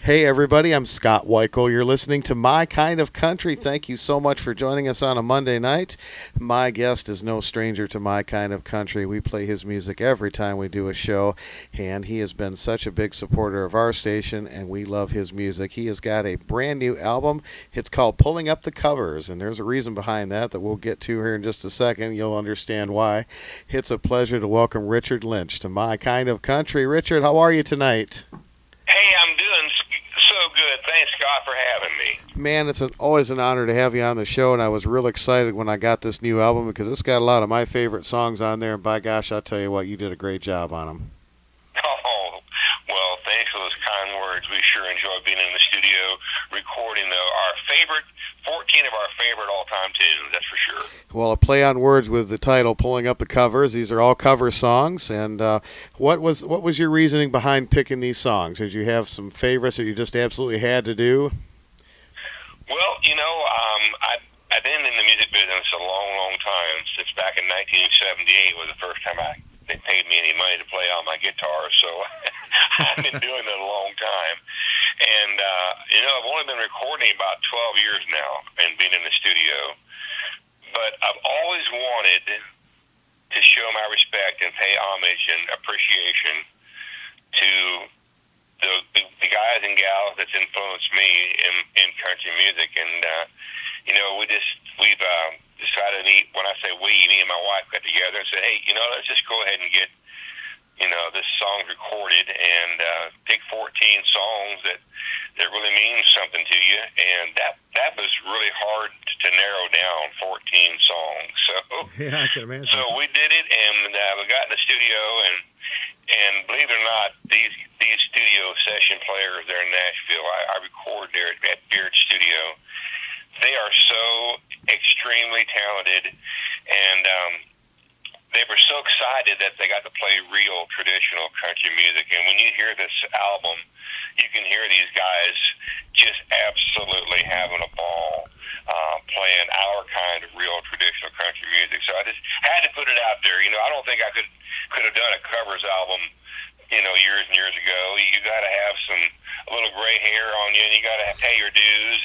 Hey everybody, I'm Scott Weichel. You're listening to My Kind of Country. Thank you so much for joining us on a Monday night. My guest is no stranger to My Kind of Country. We play his music every time we do a show, and he has been such a big supporter of our station, and we love his music. He has got a brand new album. It's called Pulling Up the Covers, and there's a reason behind that we'll get to here in just a second. You'll understand why. It's a pleasure to welcome Richard Lynch to My Kind of Country. Richard, how are you tonight? Hey, I'm doing so good. Thanks, Scott, for having me. Man, it's always an honor to have you on the show, and I was real excited when I got this new album because it's got a lot of my favorite songs on there, and by gosh, I'll tell you what, you did a great job on them. Oh, well, thanks for those kind words. We sure enjoy being in the studio recording, though, 14 of our favorite all-time tunes, that's for sure. Well, a play on words with the title, Pulling Up the Covers. These are all cover songs, and what was your reasoning behind picking these songs? Did you have some favorites that you just absolutely had to do? Well, I've been in the music business a long, long time. Since back in 1978 was the first time they paid me any money to play on my guitar, so I've been doing that a long time. And, I've only been recording about 12 years now and being in the studio. But I've always wanted to show my respect and pay homage and appreciation to the guys and gals that's influenced me in country music. And, we've decided when I say we, me and my wife got together and said, hey, let's just go ahead and get, this song recorded and pick 14 songs that really means something to you. And that was really hard to narrow down, 14 songs. So yeah, I can imagine. So we did it, and we got in the studio, and believe it or not, these studio session players there in Nashville, I record there at Beard Studio. They are so extremely talented, and they were so excited that they got to play real traditional country music. And when you hear this album, you can hear these guys just absolutely having a ball playing our kind of real traditional country music. So I just had to put it out there. I don't think I could have done a covers album, years and years ago. You got to have a little gray hair on you, and you got to pay your dues.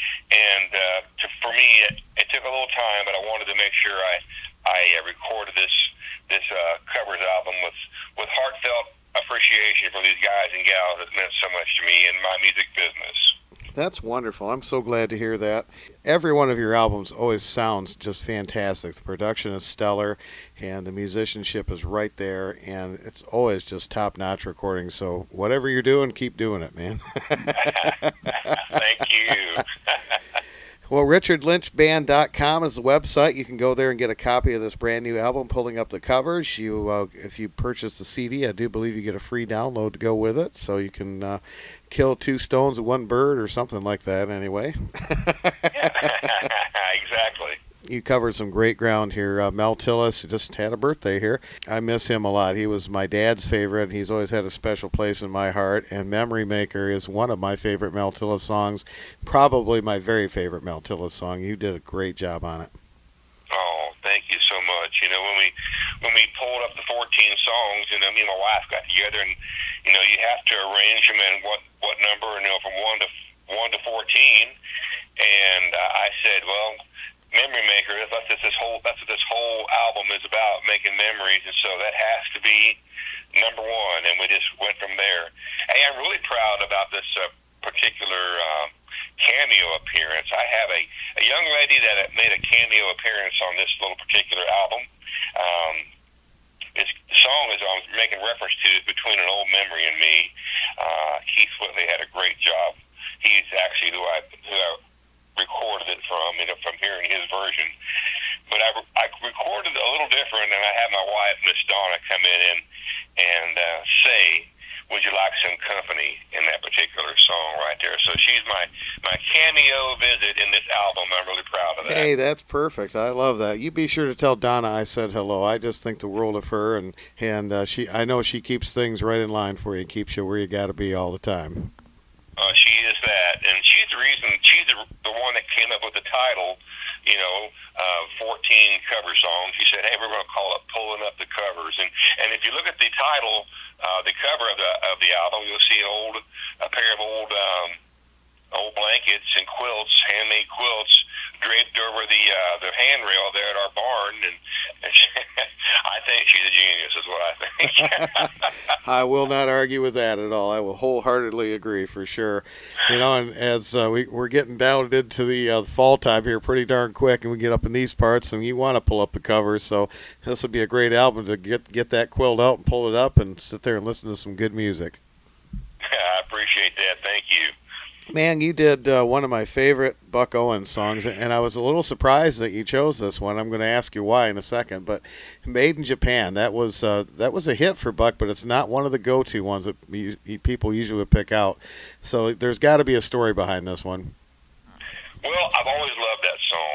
For me, it took a little time, but I wanted to make sure I recorded this covers album with heartfelt appreciation for these guys and gals that meant so much to me in my music business. That's wonderful. I'm so glad to hear that. Every one of your albums always sounds just fantastic. The production is stellar, and the musicianship is right there, and it's always just top-notch recording. So whatever you're doing, keep doing it, man. Thank you. Well, RichardLynchBand.com is the website. You can go there and get a copy of this brand new album, Pulling Up the Covers. If you purchase the CD, I do believe you get a free download to go with it, so you can kill two stones with one bird or something like that anyway. Exactly. You covered some great ground here. Mel Tillis just had a birthday here. I miss him a lot. He was my dad's favorite. He's always had a special place in my heart. And Memory Maker is one of my favorite Mel Tillis songs, probably my very favorite Mel Tillis song. You did a great job on it. Oh, thank you so much. When we pulled up the 14 songs, me and my wife got together, and you have to arrange them in what number, from 1 to 14. And I said, well, Memory Maker, that's what this whole album is about, making memories, and so that has to be number one, and we just went from there. Hey, I'm really proud about this particular cameo appearance. I have a young lady that made a cameo appearance on this little particular album. The song is I'm making reference to Between an Old Memory and Me. Keith Whitley had a great job. He's actually who I recorded it from hearing his version. But I recorded it a little different, and I had my wife, Miss Donna, come in and say, would you like some company in that particular song right there? So she's my cameo visit in this album. I'm really proud of that. Hey, that's perfect. I love that. You be sure to tell Donna I said hello. I just think the world of her, and I know she keeps things right in line for you and keeps you where you got to be all the time. She is that, and she's the reason she's the one that came up with the title, 14 cover songs. She said, "Hey, we're going to call it Pulling Up the Covers." And if you look at the title, the cover of the album, you'll see a pair of old blankets and quilts, handmade quilts, draped over the handrail there at our barn, and I think she's a genius, is what I think. I will not argue with that at all. I will wholeheartedly agree for sure. And as we're getting down into the fall time here pretty darn quick, and we get up in these parts, and you want to pull up the covers, so this would be a great album to get that quilt out and pull it up and sit there and listen to some good music. I appreciate that. Thank you. Man, you did one of my favorite Buck Owens songs, and I was a little surprised that you chose this one. I'm going to ask you why in a second, but "Made in Japan," that was a hit for Buck, but it's not one of the go-to ones that people usually would pick out. So there's got to be a story behind this one. Well, I've always loved that song.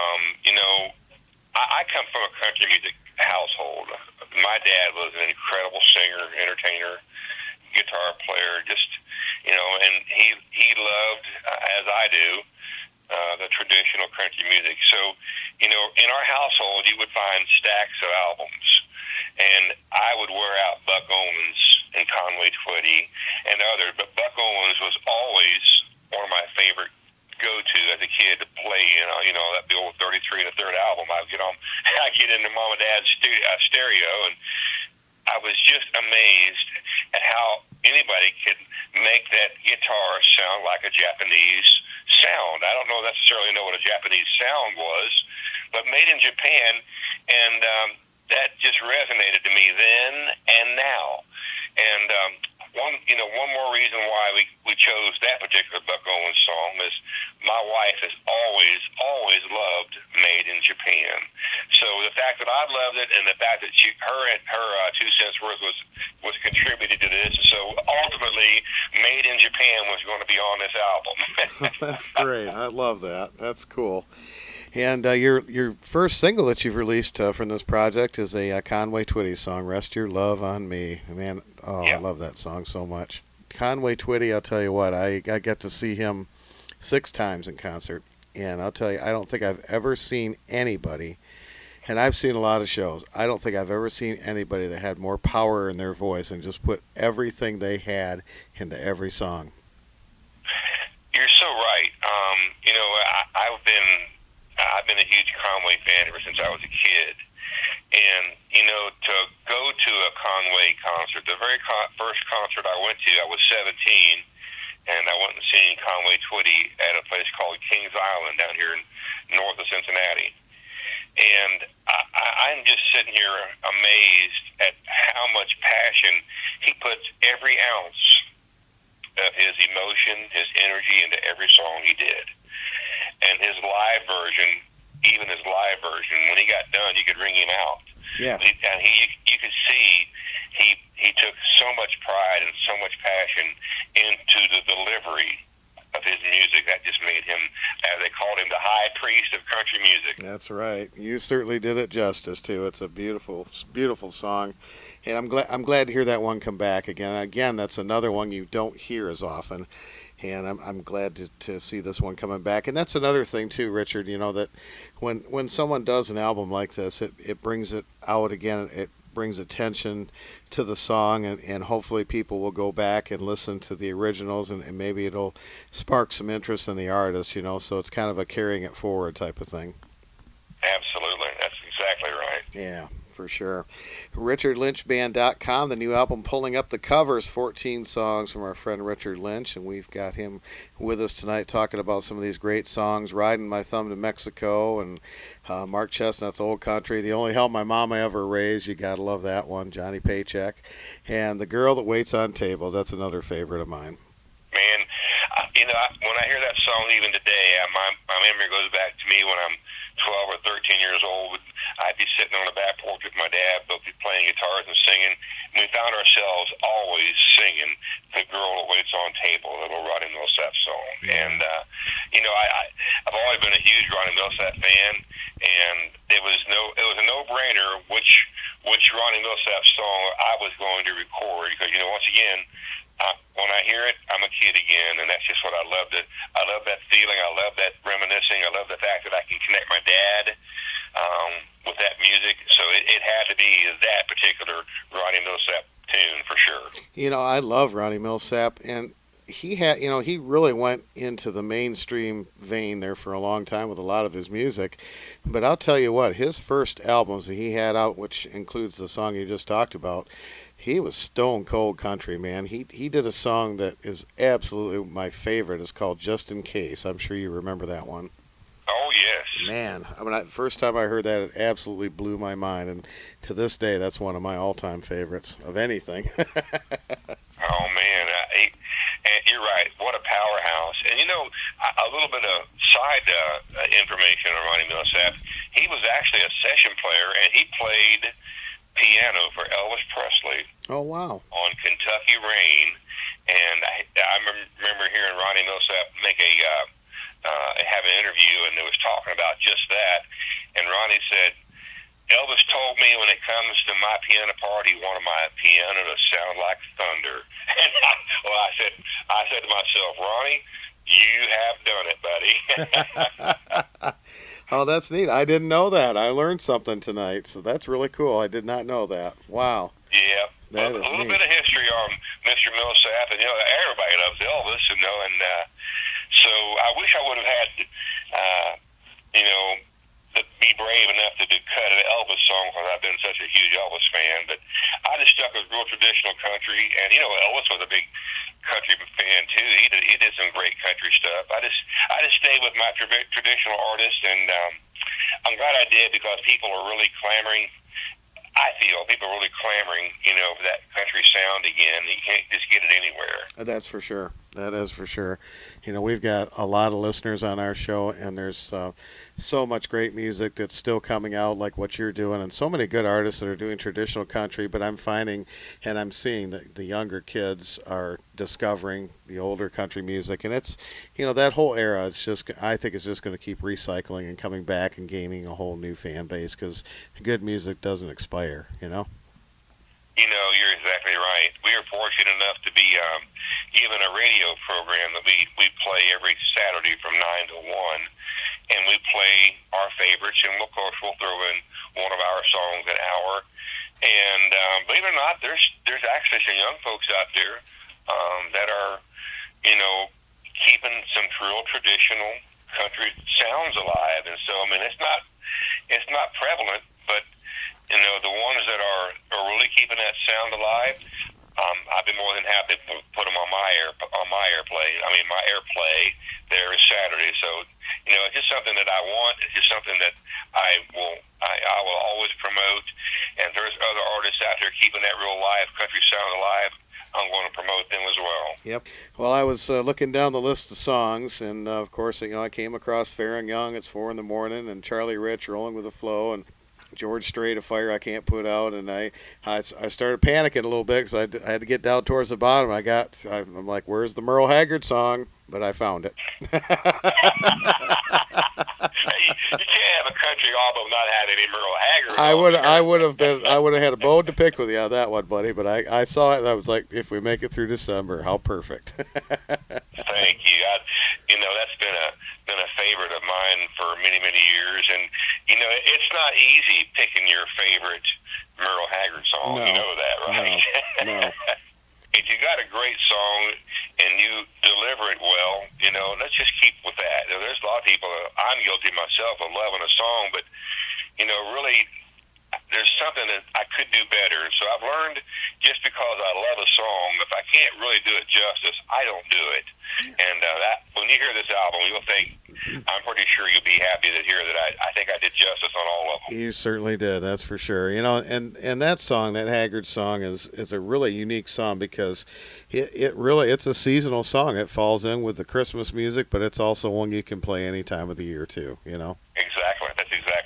I come from a country music household. My dad was an incredible singer, entertainer, guitar player, and he loved, as I do, the traditional country music. So, in our household, you would find stacks of albums, and I would wear out Buck Owens and Conway Twitty and others, but Buck Owens was always one of my favorite go-to as a kid to play. That'd be old 33 and the third album. I'd get into Mom and Dad's stereo, and I was just amazed at how anybody could make that guitar sound like a Japanese sound. I don't necessarily know what a Japanese sound was, but Made in Japan, and that just resonated to me then and now. And one more reason why we chose that particular Buck Owens song is my wife has always loved Made in Japan. So the fact that I loved it, and the fact that her 2 cents worth was contributed to this. So ultimately, Made in Japan was going to be on this album. That's great. I love that. That's cool. And your first single that you've released from this project is a Conway Twitty song, "Rest Your Love on Me." Man, I love that song so much. Conway Twitty, I'll tell you what, I got to see him 6 times in concert. And I'll tell you, I don't think I've ever seen anybody, and I've seen a lot of shows, I don't think I've ever seen anybody that had more power in their voice and just put everything they had into every song. You're so right. I've been a huge Conway fan ever since I was a kid. And, to go to a Conway concert, the very first concert I went to, I was 17, and I went and seen Conway Twitty at a place called Kings Island down here north of Cincinnati. And I'm just sitting here amazed at how much passion he puts every ounce of his emotion, his energy into every song he did. And his live version, when he got done, you could ring him out. Yeah. And you could see he took so much pride and so much passion into the delivery of his music. That just made him, as they called him, the high priest of country music. That's right. You certainly did it justice too. It's a beautiful, beautiful song, and I'm glad to hear that one come back again. Again, that's another one you don't hear as often, and I'm glad to see this one coming back. And that's another thing too, Richard. That when someone does an album like this, it brings it out again. It brings attention to the song, and hopefully people will go back and listen to the originals, and maybe it'll spark some interest in the artist, so it's kind of a carrying it forward type of thing. Absolutely. That's exactly right. Yeah, for sure. RichardLynchBand.com, the new album Pulling Up the Covers, 14 songs from our friend Richard Lynch, and we've got him with us tonight talking about some of these great songs, Riding My Thumb to Mexico, and Mark Chestnut's Old Country, The Only Hell My Mama Ever Raised, you gotta love that one, Johnny Paycheck, and The Girl That Waits on Tables, that's another favorite of mine. Man, when I hear that song even today, my memory goes back to me when I'm 12 or 13 years old. I'd be sitting on the back porch with my dad, both be playing guitars and singing, and we found ourselves always singing The Girl That Waits on Table, the little Ronnie Milsap song. And, I've always been a huge Ronnie Milsap fan, and it was a no-brainer which Ronnie Milsap song I was going to record, because, once again, when I hear it, I'm a kid again, and that's just what I love. I love that feeling. I love that reminiscing. I love the fact that I can connect my dad with that music. So it had to be that particular Ronnie Millsap tune for sure. I love Ronnie Millsap, and he had, he really went into the mainstream vein there for a long time with a lot of his music. But I'll tell you what, his first albums that he had out, which includes the song you just talked about, he was stone cold country, man. He did a song that is absolutely my favorite. It's called Just in Case. I'm sure you remember that one. Oh, yes. Man, first time I heard that, it absolutely blew my mind. And to this day, that's one of my all-time favorites of anything. Oh, man. And you're right. What a powerhouse. And, a little bit of side information on Ronnie Millsap. He was actually a session player, and he played piano for Elvis Presley. Oh, wow. On Kentucky Rain. And I remember hearing Ronnie Millsap have an interview, and it was talking about just that. And Ronnie said, Elvis told me when it comes to my piano part, he wanted my piano to sound like thunder. And I said to myself, Ronnie, you have done it, buddy. Oh, that's neat. I didn't know that. I learned something tonight, so that's really cool. I did not know that. Wow. Yeah. That a is little neat. bit of history on Mr. Millsap, and everybody loves Elvis, and so I wish I would have had, to be brave enough to cut an Elvis song because I've been such a huge Elvis fan. But I just stuck with real traditional country, and Elvis was a big country fan too. He did some great country stuff. I just stayed with my traditional artists, and I'm glad I did because people are really clamoring. I feel people are really clamoring, for that country sound again. You can't just get it anywhere. That's for sure. That is for sure. We've got a lot of listeners on our show, and there's so much great music that's still coming out, like what you're doing, and so many good artists that are doing traditional country. But I'm finding, and I'm seeing that the younger kids are discovering the older country music, and it's, that whole era. I think it's just going to keep recycling and coming back and gaining a whole new fan base because good music doesn't expire. You're exactly right. We are fortunate enough to be given a radio program that we play every Saturday from 9 to 1, and we play our favorites, and of course we'll throw in one of our songs an hour. And believe it or not, there's actually some young folks out there that are, keeping some real traditional country sounds alive. And so, it's not prevalent, but the ones that are really keeping that sound alive, I've been more than happy to put them on my airplay. My airplay there is Saturday. So, it's just something that I want. It's just something that I will always promote. And there's other artists out there keeping that real live country sound alive. I'm going to promote them as well. Yep. Well, I was looking down the list of songs, and of course, I came across Fair and Young, It's 4 in the Morning, and Charlie Rich, Rolling with the Flow, and George Strait, A Fire I Can't Put Out. And I started panicking a little bit because I had to get down towards the bottom. I'm like, where's the Merle Haggard song? But I found it. You can't have a country album not have any Merle Haggard. I would have had a bone to pick with you on that one, buddy. But I saw it and I was like, if we make it through December, how perfect. Thank you. That's been a favorite of mine for many, many years, and it's not easy picking your favorite Merle Haggard song. No, you know that, right? No. If you got a great song and you deliver it well, let's just keep with that. There's a lot of people, I'm guilty myself of loving a song, but, really, there's something that I could do better. So I've learned just because I love a song, if I can't really do it justice, I don't do it. And when you hear this album, you'll think, I'm pretty sure you'll be happy to hear that I think I did justice on all of them. You certainly did, that's for sure. And that song, that Haggard song, is a really unique song because it's a seasonal song. It falls in with the Christmas music, but it's also one you can play any time of the year too. Exactly. That's exactly right.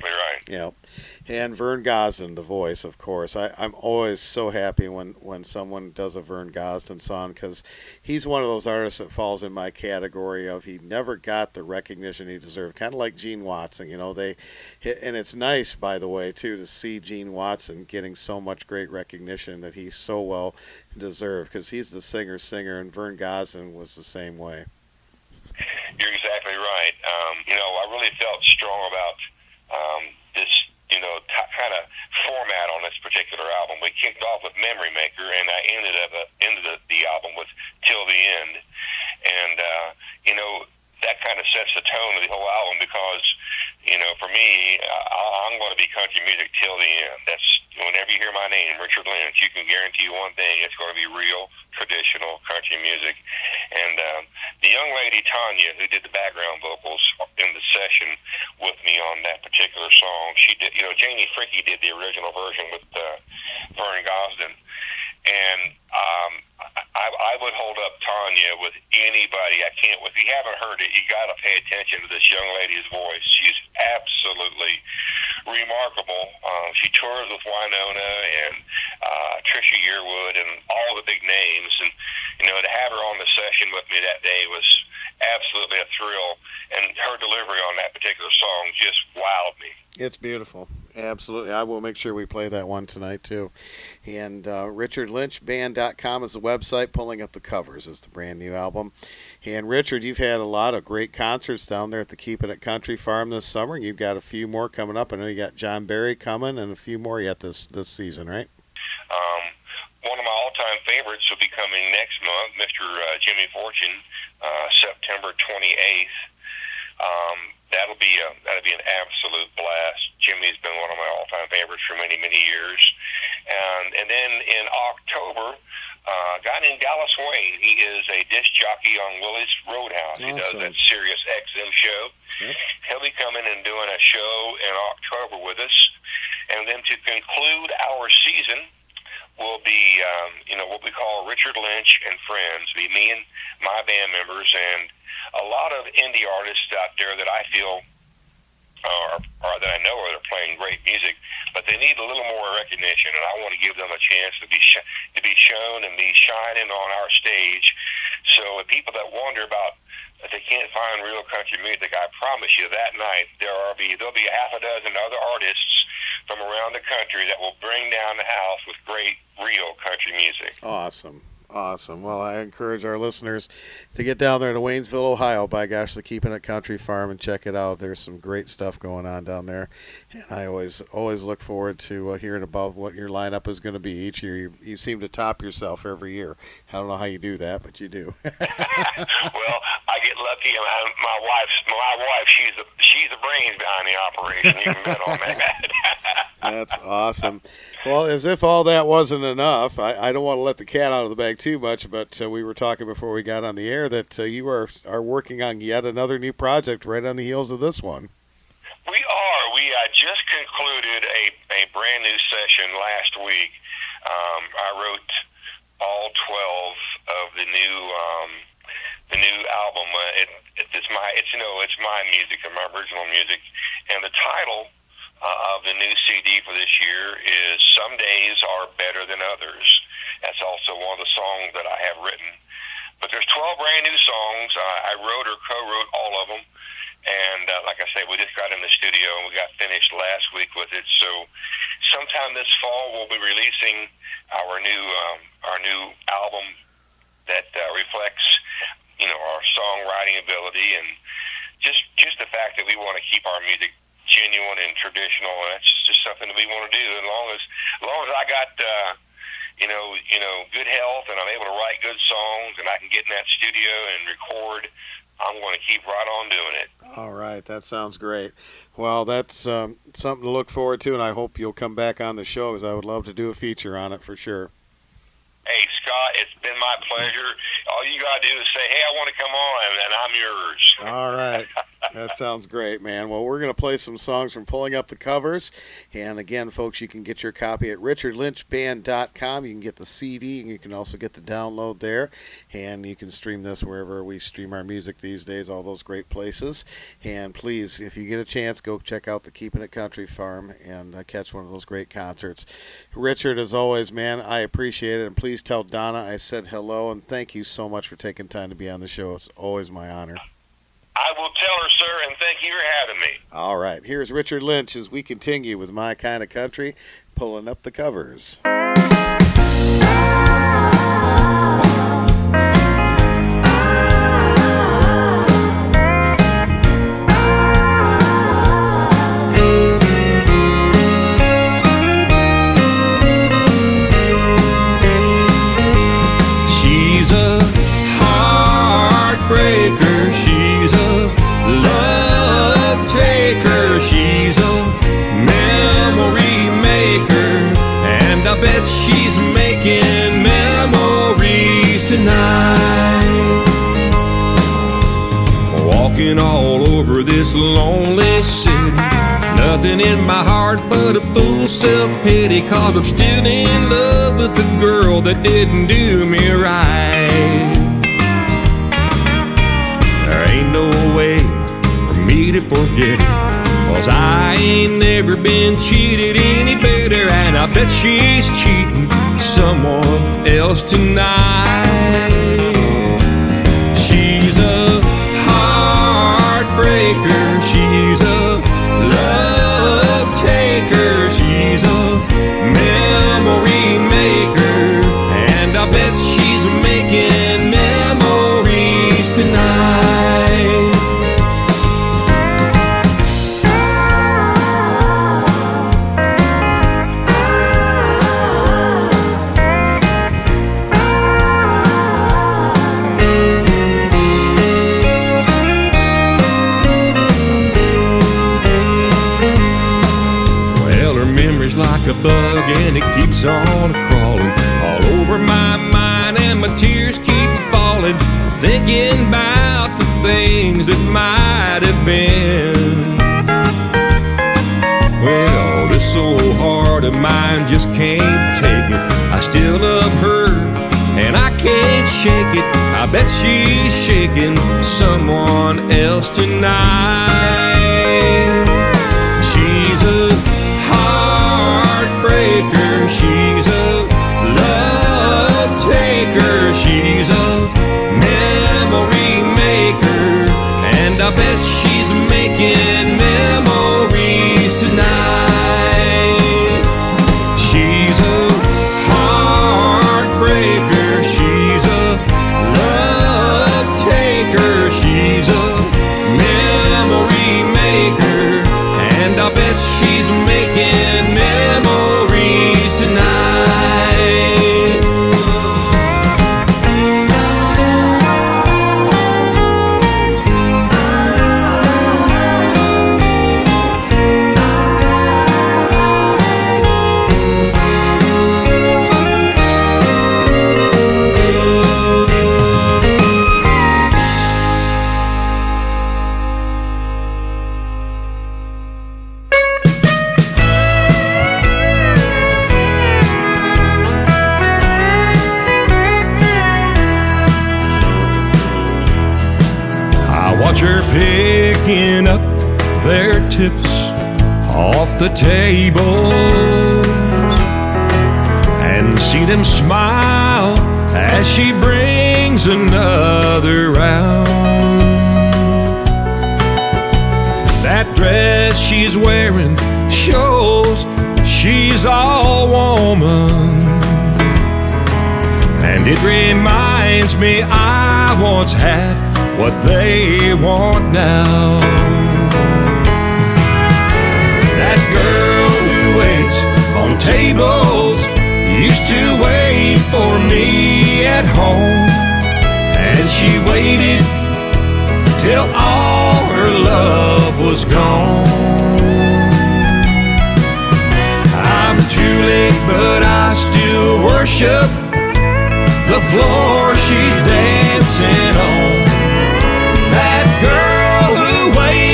Yeah, and Vern Gosdin, the voice, of course. I'm always so happy when someone does a Vern Gosdin song because he's one of those artists that falls in my category of he never got the recognition he deserved. Kind of like Gene Watson, you know. And it's nice, by the way, too, to see Gene Watson getting so much great recognition that he so well deserved because he's the singer, and Vern Gosdin was the same way. You're exactly right. I really felt strong about this, kind of format on this particular album. We kicked off with Memory Maker, and I ended the album with Till the End. And, that kind of sets the tone of the whole album because, for me, I'm going to be country music till the end. That's whenever you hear my name, Richard Lynch, you can guarantee one thing, it's going to be real traditional country music. And the young lady, Tanya, who did the background vocals in the session with me on that particular song, she did, Janie Fricke did the original version with Vern Gosdin. And I would hold up Tanya with anybody. If you haven't heard it, you got to pay attention to this young lady's voice. She's absolutely remarkable. She tours with Winona and Trisha Yearwood and all the big names. And, to have her on the session with me that day was absolutely a thrill. And her delivery on that particular song just wowed me. It's beautiful. Absolutely. I will make sure we play that one tonight, too. And RichardLynchBand.com is the website. Pulling Up the Covers is the brand new album. And, Richard, you've had a lot of great concerts down there at the Keepin' It Country Farm this summer. You've got a few more coming up. I know you got John Barry coming and a few more yet this season, right? One of my all-time favorites will be coming next month, Mr. Jimmy Fortune, September 28th. That'll be an absolute blast. Jimmy's been one of my all-time favorites for many, many years. And then in October, a guy named Dallas Wayne. He is a disc jockey on Willie's Roadhouse. Awesome. He does that Sirius XM show. Yep. He'll be coming and doing a show in October with us. And then to conclude our season will be, what we call Richard Lynch and Friends. Be me and my band members and a lot of indie artists out there that I feel or that I know are playing great music, but they need a little more recognition, and I want to give them a chance to be shown and be shining on our stage. So people that wonder about if they can't find real country music, I promise you that night there'll be a half a dozen other artists from around the country that will bring down the house with great real country music. Awesome. Awesome. Well, I encourage our listeners to get down there to Waynesville, Ohio, by gosh, the Keepin' It Country Farm, and check it out. There's some great stuff going on down there. And I always look forward to hearing about what your lineup is going to be each year. You seem to top yourself every year. I don't know how you do that, but you do. Well, I get lucky. My wife, she's the brains behind the operation. You can bet on that. That's awesome. Well, as if all that wasn't enough, I don't want to let the cat out of the bag too much, but we were talking before we got on the air that you are working on yet another new project right on the heels of this one. We are. We just concluded a brand new session last week. I wrote all 12 of the new album. It's my music, my original music, and the title of the new CD for this year is Some Days Are Better Than Others. That's also one of the songs that I have written. But there's 12 brand new songs. I wrote or co-wrote all of them. And like I say, we just got in the studio and we got finished last week with it. So sometime this fall we'll be releasing our new album that reflects, our songwriting ability and just the fact that we want to keep our music genuine and traditional, and that's just something that we want to do. As long as I got good health and I'm able to write good songs and I can get in that studio and record, I'm going to keep right on doing it. All right, that sounds great. Well, that's something to look forward to, and I hope you'll come back on the show because I would love to do a feature on it for sure. Hey, Scott, it's been my pleasure. All you got to do is say, hey, I want to come on, and I'm yours. All right. That sounds great, man. Well, we're going to play some songs from Pulling Up the Covers. And again, folks, you can get your copy at richardlynchband.com. You can get the CD, and you can also get the download there. And you can stream this wherever we stream our music these days, all those great places. And please, if you get a chance, go check out the Keeping It Country Farm and catch one of those great concerts. Richard, as always, man, I appreciate it. And please tell Donna I said hello, and thank you so much for taking time to be on the show. It's always my honor. I will tell her, sir, and thank you for having me. All right, here's Richard Lynch as we continue with My Kind of Country, Pulling Up the Covers. She's a heartbreaker, she's a love taker, she's a memory maker, and I bet she's making memories tonight. Walking all over this lonely city, nothing in my heart but a full self-pity, 'cause I'm still in love with the girl that didn't do me right. There ain't no way for me to forget it, 'cause I ain't never been cheated any better, and I bet she's cheating someone else tonight. She's a heartbreaker, she's a love taker, she's a memory maker, and I bet she's making memories tonight. Like a bug, and it keeps on crawling all over my mind, and my tears keep falling, thinking about the things that might have been. Well, this old heart of mine just can't take it. I still love her, and I can't shake it. I bet she's shaking someone else tonight. She's a heartbreaker, she's a love taker, she's a memory maker, and I bet she's making memories tonight. She's a heartbreaker, she's a love taker, she's a memory maker, and I bet she's making memories tonight. Watch her picking up their tips off the tables, and see them smile as she brings another round. That dress she's wearing shows she's all woman, and it reminds me I once had what they want now. That girl who waits on tables used to wait for me at home, and she waited till all her love was gone. I'm too late, but I still worship the floor she's dancing on. That girl who waits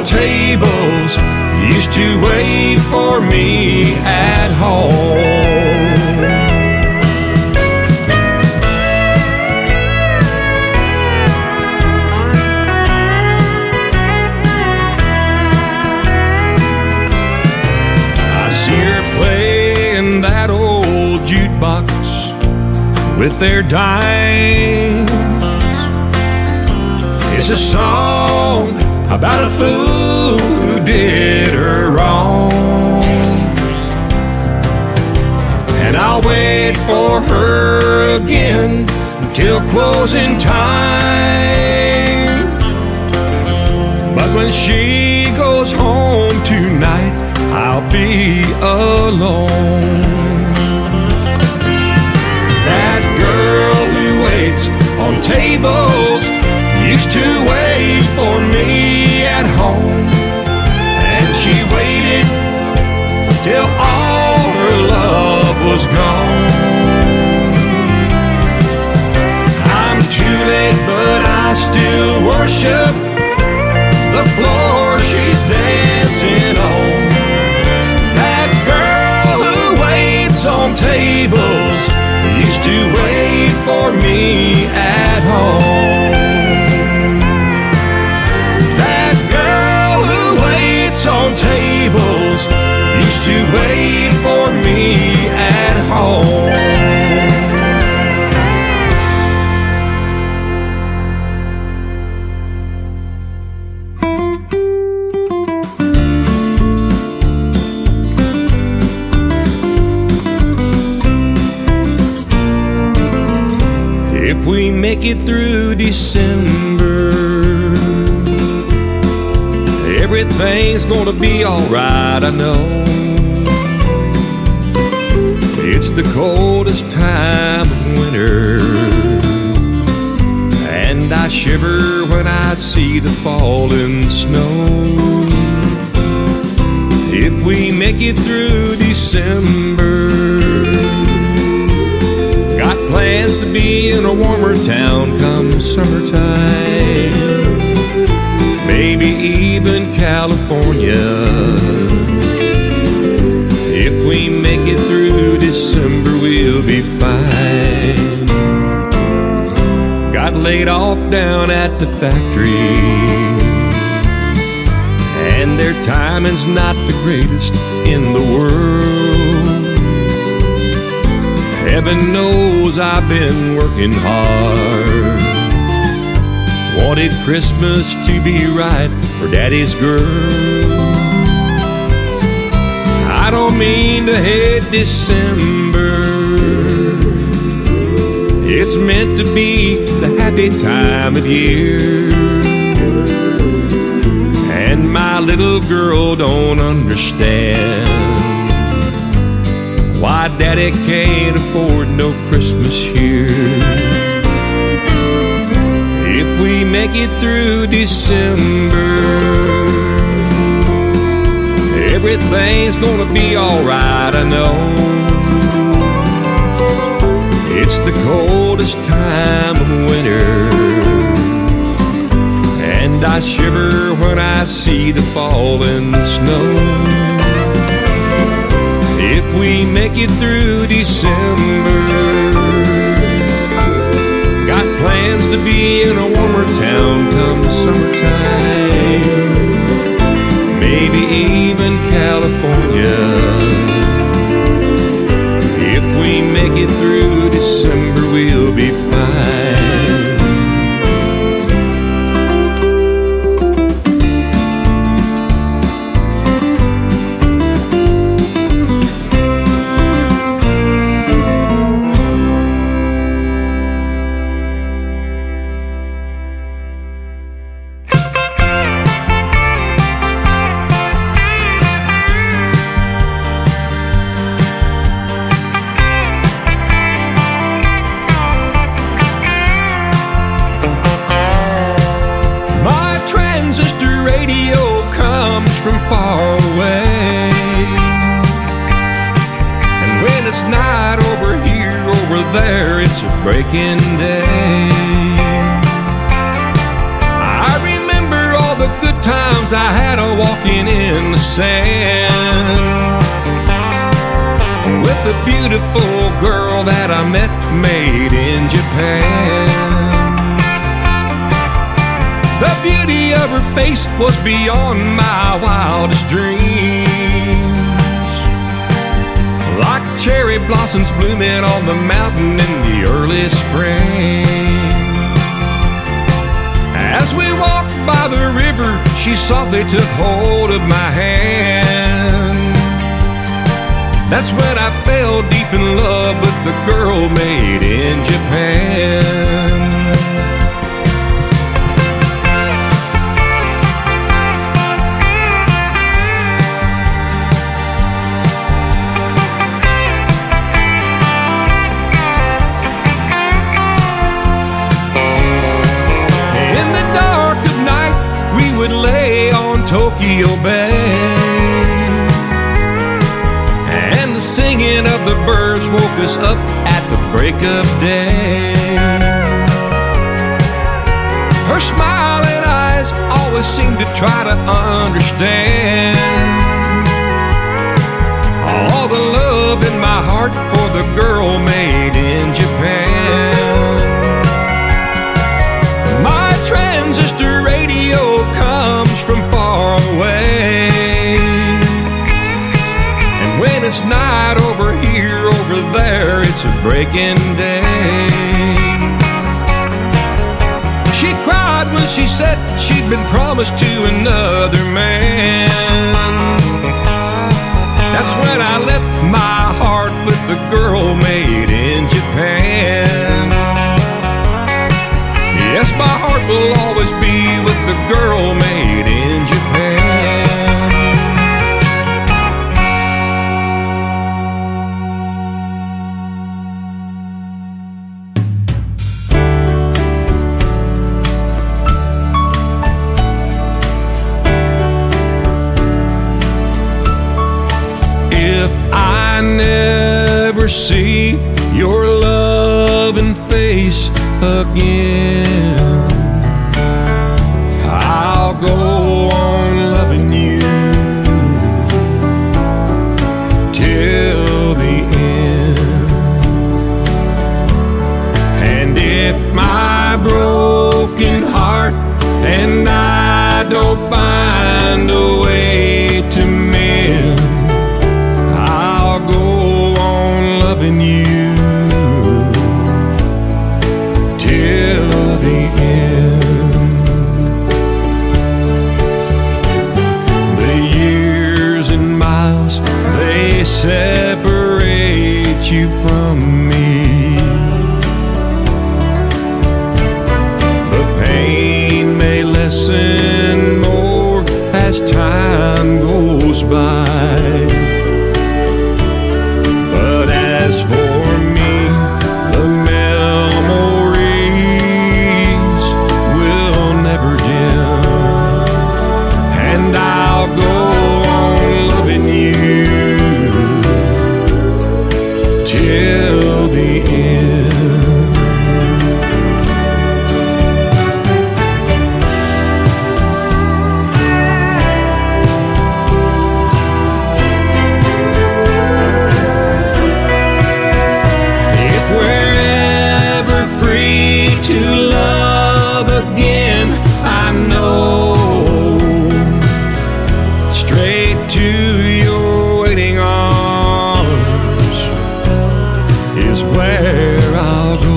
tables used to wait for me at home. I see her playing that old jukebox with their dimes. It's a song about a fool who did her wrong, and I'll wait for her again until closing time. But when she goes home tonight, I'll be alone. That girl who waits on tables used to wait for me at home, and she waited till all her love was gone. I'm too late, but I still worship the floor she's dancing on. That girl who waits on tables used to wait for me at home. On tables used to wait for me at home. If we make it through December, everything's gonna be alright, I know. It's the coldest time of winter, and I shiver when I see the falling snow. If we make it through December, got plans to be in a warmer town come summertime. Maybe even California. If we make it through December, we'll be fine. Got laid off down at the factory, and their timing's not the greatest in the world. Heaven knows I've been working hard. Wanted Christmas to be right for Daddy's girl. I don't mean to hate December. It's meant to be the happy time of year. And my little girl don't understand why Daddy can't afford no Christmas here. If we make it through December, everything's gonna be alright, I know. It's the coldest time of winter, and I shiver when I see the falling snow. If we make it through December, got plans to be in a warmer town come summertime. Maybe even California. If we make it through December, we'll be fine. From far away, and when it's night over here, over there, it's a breaking day. I remember all the good times dreams I had of walking in the sand with a beautiful girl that I met made in Japan. The beauty of her face was beyond my wildest dreams, like cherry blossoms blooming on the mountain in the early spring. As we walked by the river, she softly took hold of my hand. That's when I fell deep in love with the girl made in Japan. Would lay on Tokyo Bay, and the singing of the birds woke us up at the break of day. Her smiling eyes always seemed to try to understand all the love in my heart for the girl made in Japan. My transistor radio comes from far away, and when it's night over here, over there, it's a breaking day. She cried when she said she'd been promised to another man. That's when I left my heart with the girl made in Japan. Yes, my heart will always be with the girl made in Japan. If I never see your loving face again, I'll go on loving you till the end. And if my broken heart and I don't find a way to mend, I'll go on loving you till the end. The years and miles, they separate you from me. The pain may lessen more as time goes by, but as for me, the memories will never dim, and I'll go on loving you till the end. To love again, I know straight to your waiting arms is where I'll go,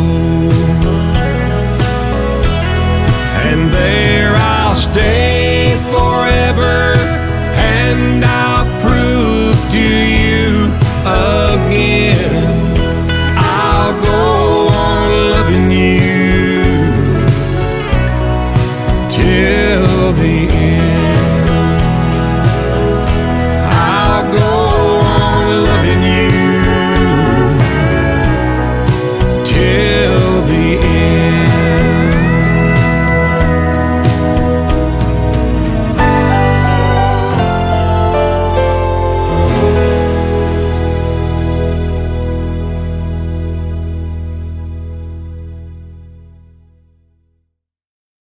and there I'll stay forever, and I'll prove to you again I'll go on loving you till the end.